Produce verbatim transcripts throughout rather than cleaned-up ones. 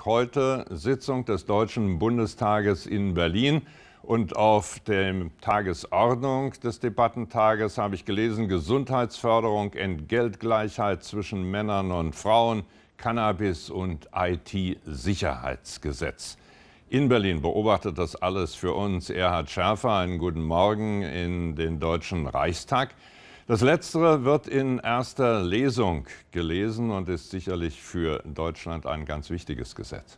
Tag heute, Sitzung des Deutschen Bundestages in Berlin. Und auf der Tagesordnung des Debattentages habe ich gelesen: Gesundheitsförderung, Entgeltgleichheit zwischen Männern und Frauen, Cannabis und I T-Sicherheitsgesetz. In Berlin beobachtet das alles für uns Erhard Schärfer. Einen guten Morgen in den Deutschen Reichstag. Das Letztere wird in erster Lesung gelesen und ist sicherlich für Deutschland ein ganz wichtiges Gesetz.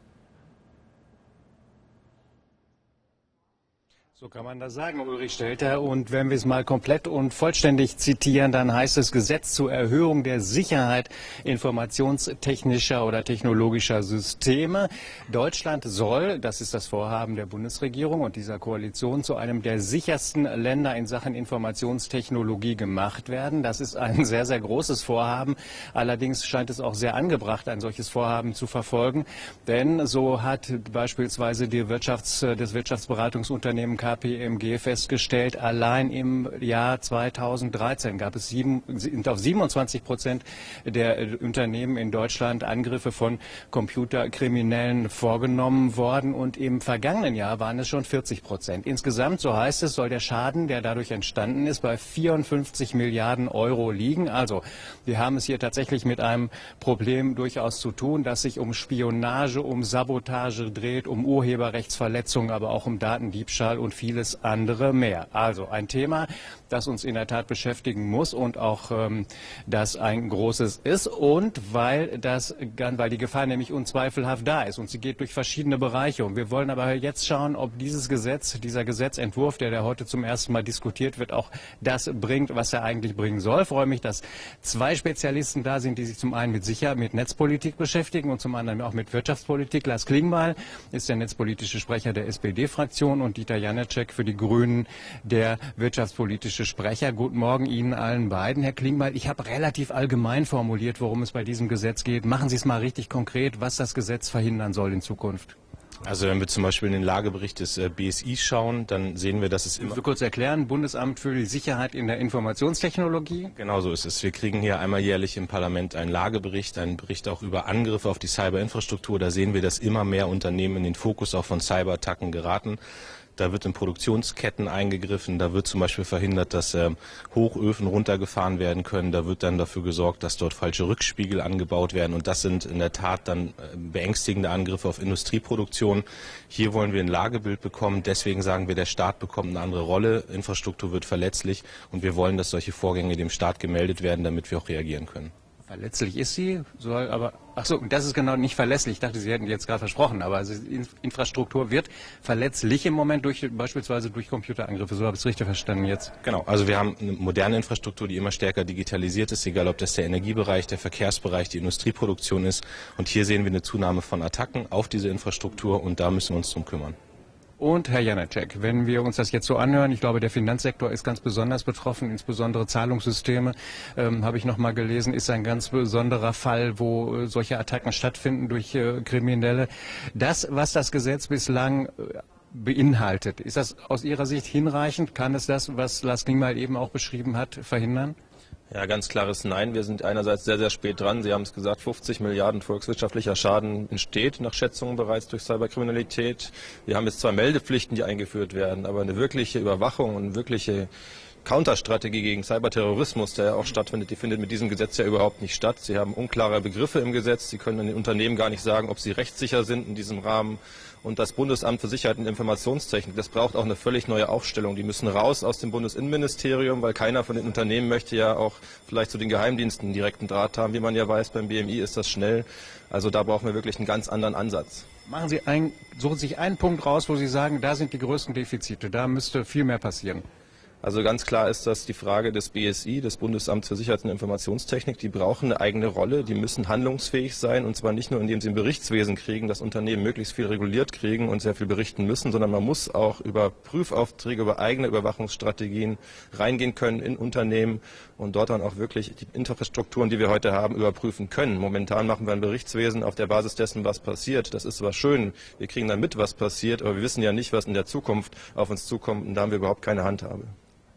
So kann man das sagen, Ulrich Stelter. Und wenn wir es mal komplett und vollständig zitieren, dann heißt es Gesetz zur Erhöhung der Sicherheit informationstechnischer oder technologischer Systeme. Deutschland soll, das ist das Vorhaben der Bundesregierung und dieser Koalition, zu einem der sichersten Länder in Sachen Informationstechnologie gemacht werden. Das ist ein sehr, sehr großes Vorhaben. Allerdings scheint es auch sehr angebracht, ein solches Vorhaben zu verfolgen. Denn so hat beispielsweise die Wirtschafts-, das Wirtschaftsberatungsunternehmen K P M G festgestellt, allein im Jahr zweitausenddreizehn gab es sieben, sind auf siebenundzwanzig Prozent der Unternehmen in Deutschland Angriffe von Computerkriminellen vorgenommen worden und im vergangenen Jahr waren es schon vierzig Prozent. Insgesamt, so heißt es, soll der Schaden, der dadurch entstanden ist, bei vierundfünfzig Milliarden Euro liegen. Also wir haben es hier tatsächlich mit einem Problem durchaus zu tun, das sich um Spionage, um Sabotage dreht, um Urheberrechtsverletzungen, aber auch um Datendiebstahl und vieles andere mehr. Also ein Thema, das uns in der Tat beschäftigen muss und auch ähm, das ein großes ist, und weil das, weil die Gefahr nämlich unzweifelhaft da ist und sie geht durch verschiedene Bereiche. Und wir wollen aber jetzt schauen, ob dieses Gesetz, dieser Gesetzentwurf, der, der heute zum ersten Mal diskutiert wird, auch das bringt, was er eigentlich bringen soll. Ich freue mich, dass zwei Spezialisten da sind, die sich zum einen mit Sicherheit, mit Netzpolitik beschäftigen und zum anderen auch mit Wirtschaftspolitik. Lars Klingbeil ist der netzpolitische Sprecher der S P D-Fraktion und Dieter Janecek für die Grünen, der wirtschaftspolitische Sprecher. Guten Morgen Ihnen allen beiden. Herr Klingbeil, ich habe relativ allgemein formuliert, worum es bei diesem Gesetz geht. Machen Sie es mal richtig konkret, was das Gesetz verhindern soll in Zukunft. Also wenn wir zum Beispiel in den Lagebericht des B S I schauen, dann sehen wir, dass es immer... Ich will kurz erklären, Bundesamt für die Sicherheit in der Informationstechnologie. Genau so ist es. Wir kriegen hier einmal jährlich im Parlament einen Lagebericht, einen Bericht auch über Angriffe auf die Cyberinfrastruktur. Da sehen wir, dass immer mehr Unternehmen in den Fokus auch von Cyberattacken geraten. Da wird in Produktionsketten eingegriffen, da wird zum Beispiel verhindert, dass äh, Hochöfen runtergefahren werden können, da wird dann dafür gesorgt, dass dort falsche Rückspiegel angebaut werden, und das sind in der Tat dann äh, beängstigende Angriffe auf Industrieproduktion. Hier wollen wir ein Lagebild bekommen, deswegen sagen wir, der Staat bekommt eine andere Rolle, Infrastruktur wird verletzlich und wir wollen, dass solche Vorgänge dem Staat gemeldet werden, damit wir auch reagieren können. Verletzlich ist sie, soll aber, ach so, das ist genau nicht verlässlich. Ich dachte, Sie hätten jetzt gerade versprochen, aber also Infrastruktur wird verletzlich im Moment durch, beispielsweise durch Computerangriffe. So habe ich es richtig verstanden jetzt. Genau, also wir haben eine moderne Infrastruktur, die immer stärker digitalisiert ist, egal ob das der Energiebereich, der Verkehrsbereich, die Industrieproduktion ist. Und hier sehen wir eine Zunahme von Attacken auf diese Infrastruktur und da müssen wir uns drum kümmern. Und Herr Janecek, wenn wir uns das jetzt so anhören, ich glaube, der Finanzsektor ist ganz besonders betroffen, insbesondere Zahlungssysteme, ähm, habe ich noch mal gelesen, ist ein ganz besonderer Fall, wo äh, solche Attacken stattfinden durch äh, Kriminelle. Das, was das Gesetz bislang äh, beinhaltet, ist das aus Ihrer Sicht hinreichend? Kann es das, was Lars Klingbeil eben auch beschrieben hat, verhindern? Ja, ganz klares Nein. Wir sind einerseits sehr, sehr spät dran. Sie haben es gesagt, fünfzig Milliarden volkswirtschaftlicher Schaden entsteht nach Schätzungen bereits durch Cyberkriminalität. Wir haben jetzt zwar Meldepflichten, die eingeführt werden, aber eine wirkliche Überwachung und wirkliche Counterstrategie gegen Cyberterrorismus, der ja auch stattfindet, die findet mit diesem Gesetz ja überhaupt nicht statt. Sie haben unklare Begriffe im Gesetz. Sie können den Unternehmen gar nicht sagen, ob sie rechtssicher sind in diesem Rahmen. Und das Bundesamt für Sicherheit und Informationstechnik, das braucht auch eine völlig neue Aufstellung. Die müssen raus aus dem Bundesinnenministerium, weil keiner von den Unternehmen möchte ja auch vielleicht zu den Geheimdiensten direkten Draht haben. Wie man ja weiß, beim B M I ist das schnell. Also da brauchen wir wirklich einen ganz anderen Ansatz. Machen Sie ein, suchen Sie sich einen Punkt raus, wo Sie sagen, da sind die größten Defizite, da müsste viel mehr passieren. Also ganz klar ist das die Frage des B S I, des Bundesamts für Sicherheit und Informationstechnik. Die brauchen eine eigene Rolle, die müssen handlungsfähig sein, und zwar nicht nur, indem sie ein Berichtswesen kriegen, dass Unternehmen möglichst viel reguliert kriegen und sehr viel berichten müssen, sondern man muss auch über Prüfaufträge, über eigene Überwachungsstrategien reingehen können in Unternehmen und dort dann auch wirklich die Infrastrukturen, die wir heute haben, überprüfen können. Momentan machen wir ein Berichtswesen auf der Basis dessen, was passiert. Das ist zwar schön, wir kriegen dann mit, was passiert, aber wir wissen ja nicht, was in der Zukunft auf uns zukommt, und da haben wir überhaupt keine Handhabe.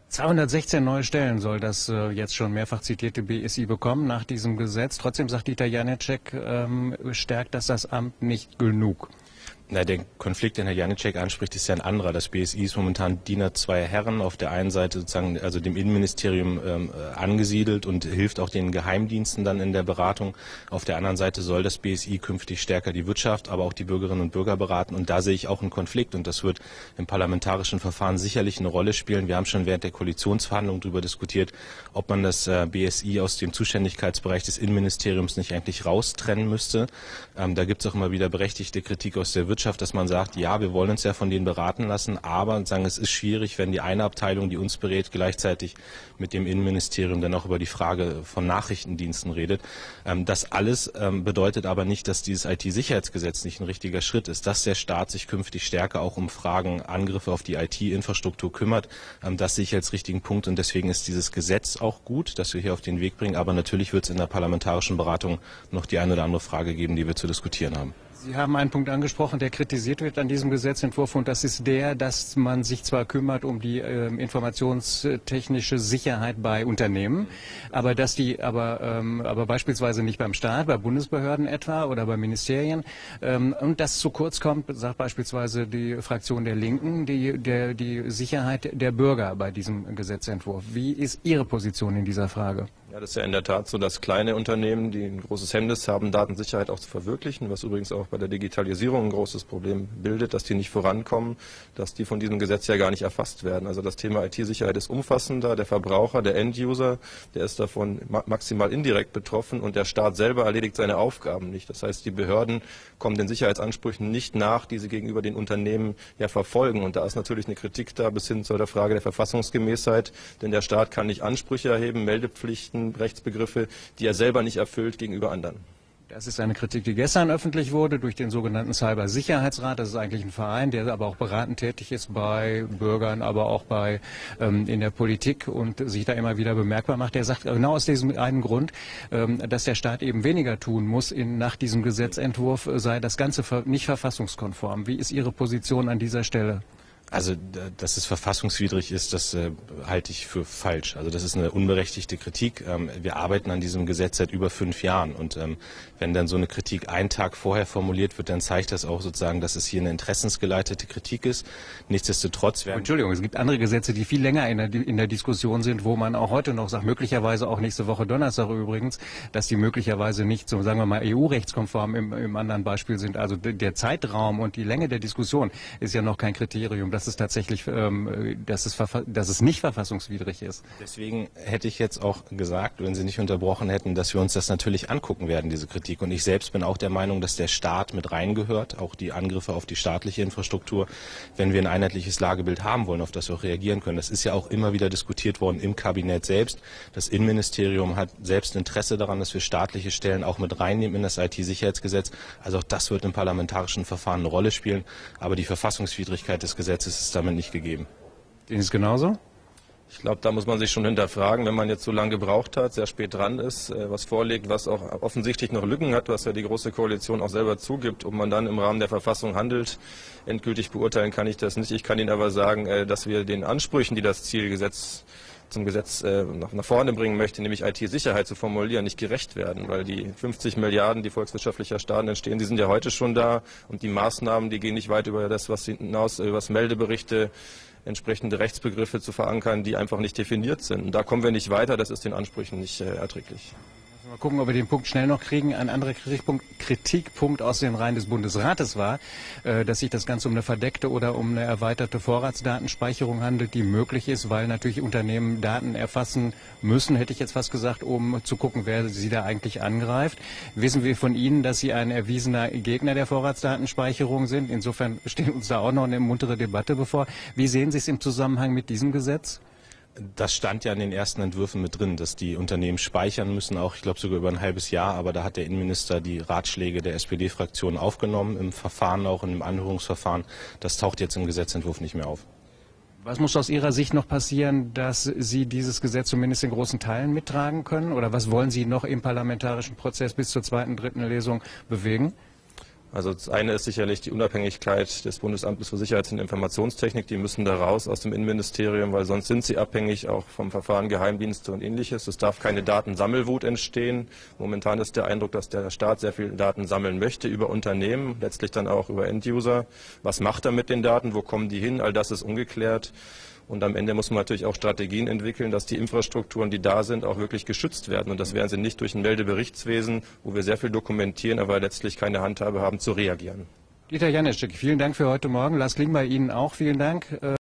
zweihundertsechzehn neue Stellen soll das äh, jetzt schon mehrfach zitierte B S I bekommen nach diesem Gesetz. Trotzdem sagt Dieter Janicek, ähm, stärkt das das Amt nicht genug. Na, der Konflikt, den Herr Janicek anspricht, ist ja ein anderer. Das B S I ist momentan Diener zweier Herren. Auf der einen Seite sozusagen, also dem Innenministerium ähm, angesiedelt und hilft auch den Geheimdiensten dann in der Beratung. Auf der anderen Seite soll das B S I künftig stärker die Wirtschaft, aber auch die Bürgerinnen und Bürger beraten. Und da sehe ich auch einen Konflikt. Und das wird im parlamentarischen Verfahren sicherlich eine Rolle spielen. Wir haben schon während der Koalitionsverhandlungen darüber diskutiert, ob man das äh, B S I aus dem Zuständigkeitsbereich des Innenministeriums nicht eigentlich raustrennen müsste. Ähm, da gibt es auch immer wieder berechtigte Kritik aus der Wirtschaft, dass man sagt, ja, wir wollen uns ja von denen beraten lassen, aber sagen, es ist schwierig, wenn die eine Abteilung, die uns berät, gleichzeitig mit dem Innenministerium dann auch über die Frage von Nachrichtendiensten redet. Ähm, das alles ähm, bedeutet aber nicht, dass dieses I T-Sicherheitsgesetz nicht ein richtiger Schritt ist, dass der Staat sich künftig stärker auch um Fragen, Angriffe auf die I T-Infrastruktur kümmert. Ähm, das sehe ich als richtigen Punkt und deswegen ist dieses Gesetz auch gut, dass wir hier auf den Weg bringen, aber natürlich wird es in der parlamentarischen Beratung noch die eine oder andere Frage geben, die wir zu diskutieren haben. Sie haben einen Punkt angesprochen, der kritisiert wird an diesem Gesetzentwurf, und das ist der, dass man sich zwar kümmert um die äh, informationstechnische Sicherheit bei Unternehmen, aber dass die aber, ähm, aber beispielsweise nicht beim Staat, bei Bundesbehörden etwa oder bei Ministerien, ähm, und das zu kurz kommt, sagt beispielsweise die Fraktion der Linken, die, der, die Sicherheit der Bürger bei diesem Gesetzentwurf. Wie ist Ihre Position in dieser Frage? Ja, das ist ja in der Tat so, dass kleine Unternehmen, die ein großes Hemmnis haben, Datensicherheit auch zu verwirklichen, was übrigens auch bei der Digitalisierung ein großes Problem bildet, dass die nicht vorankommen, dass die von diesem Gesetz ja gar nicht erfasst werden. Also das Thema I T-Sicherheit ist umfassender. Der Verbraucher, der End-User, der ist davon maximal indirekt betroffen und der Staat selber erledigt seine Aufgaben nicht. Das heißt, die Behörden kommen den Sicherheitsansprüchen nicht nach, die sie gegenüber den Unternehmen ja verfolgen. Und da ist natürlich eine Kritik da bis hin zu der Frage der Verfassungsgemäßheit, denn der Staat kann nicht Ansprüche erheben, Meldepflichten, Rechtsbegriffe, die er selber nicht erfüllt gegenüber anderen. Das ist eine Kritik, die gestern öffentlich wurde durch den sogenannten Cybersicherheitsrat. Das ist eigentlich ein Verein, der aber auch beratend tätig ist bei Bürgern, aber auch bei ähm, in der Politik und sich da immer wieder bemerkbar macht. Der sagt genau aus diesem einen Grund, ähm, dass der Staat eben weniger tun muss in, nach diesem Gesetzentwurf, sei das Ganze nicht verfassungskonform. Wie ist Ihre Position an dieser Stelle? Also, dass es verfassungswidrig ist, das äh, halte ich für falsch. Also das ist eine unberechtigte Kritik. Ähm, wir arbeiten an diesem Gesetz seit über fünf Jahren und ähm, wenn dann so eine Kritik einen Tag vorher formuliert wird, dann zeigt das auch sozusagen, dass es hier eine interessensgeleitete Kritik ist. Nichtsdestotrotz werden... Entschuldigung, es gibt andere Gesetze, die viel länger in der, in der Diskussion sind, wo man auch heute noch sagt, möglicherweise auch nächste Woche Donnerstag übrigens, dass die möglicherweise nicht so, sagen wir mal, E U-rechtskonform im, im anderen Beispiel sind. Also der Zeitraum und die Länge der Diskussion ist ja noch kein Kriterium, dass es tatsächlich, ähm, dass es, dass es nicht verfassungswidrig ist. Deswegen hätte ich jetzt auch gesagt, wenn Sie nicht unterbrochen hätten, dass wir uns das natürlich angucken werden, diese Kritik. Und ich selbst bin auch der Meinung, dass der Staat mit reingehört, auch die Angriffe auf die staatliche Infrastruktur, wenn wir ein einheitliches Lagebild haben wollen, auf das wir auch reagieren können. Das ist ja auch immer wieder diskutiert worden im Kabinett selbst. Das Innenministerium hat selbst Interesse daran, dass wir staatliche Stellen auch mit reinnehmen in das I T-Sicherheitsgesetz. Also auch das wird im parlamentarischen Verfahren eine Rolle spielen. Aber die Verfassungswidrigkeit des Gesetzes ist damit nicht gegeben. Ihnen ist genauso? Ich glaube, da muss man sich schon hinterfragen, wenn man jetzt so lange gebraucht hat, sehr spät dran ist, was vorlegt, was auch offensichtlich noch Lücken hat, was ja die Große Koalition auch selber zugibt, ob man dann im Rahmen der Verfassung handelt. Endgültig beurteilen kann ich das nicht. Ich kann Ihnen aber sagen, dass wir den Ansprüchen, die das Zielgesetz zum Gesetz äh, nach, nach vorne bringen möchte, nämlich I T-Sicherheit zu formulieren, nicht gerecht werden, weil die fünfzig Milliarden, die volkswirtschaftlicher Schaden entstehen, die sind ja heute schon da und die Maßnahmen, die gehen nicht weit über das, was hinaus, über das Meldeberichte, entsprechende Rechtsbegriffe zu verankern, die einfach nicht definiert sind. Und da kommen wir nicht weiter, das ist den Ansprüchen nicht äh, erträglich. Mal gucken, ob wir den Punkt schnell noch kriegen. Ein anderer Kritikpunkt, Kritikpunkt aus den Reihen des Bundesrates war, äh, dass sich das Ganze um eine verdeckte oder um eine erweiterte Vorratsdatenspeicherung handelt, die möglich ist, weil natürlich Unternehmen Daten erfassen müssen, hätte ich jetzt fast gesagt, um zu gucken, wer sie da eigentlich angreift. Wissen wir von Ihnen, dass Sie ein erwiesener Gegner der Vorratsdatenspeicherung sind? Insofern steht uns da auch noch eine muntere Debatte bevor. Wie sehen Sie es im Zusammenhang mit diesem Gesetz? Das stand ja in den ersten Entwürfen mit drin, dass die Unternehmen speichern müssen, auch ich glaube sogar über ein halbes Jahr. Aber da hat der Innenminister die Ratschläge der S P D-Fraktion aufgenommen, im Verfahren, auch im Anhörungsverfahren. Das taucht jetzt im Gesetzentwurf nicht mehr auf. Was muss aus Ihrer Sicht noch passieren, dass Sie dieses Gesetz zumindest in großen Teilen mittragen können? Oder was wollen Sie noch im parlamentarischen Prozess bis zur zweiten, dritten Lesung bewegen? Also das eine ist sicherlich die Unabhängigkeit des Bundesamtes für Sicherheits- und Informationstechnik. Die müssen da raus aus dem Innenministerium, weil sonst sind sie abhängig auch vom Verfahren Geheimdienste und Ähnliches. Es darf keine Datensammelwut entstehen. Momentan ist der Eindruck, dass der Staat sehr viel Daten sammeln möchte über Unternehmen, letztlich dann auch über Enduser. Was macht er mit den Daten? Wo kommen die hin? All das ist ungeklärt. Und am Ende muss man natürlich auch Strategien entwickeln, dass die Infrastrukturen, die da sind, auch wirklich geschützt werden. Und das werden sie nicht durch ein Meldeberichtswesen, wo wir sehr viel dokumentieren, aber letztlich keine Handhabe haben, zu reagieren. Dieter Janicek, vielen Dank für heute Morgen. Lars Klingbeil, Ihnen auch vielen Dank.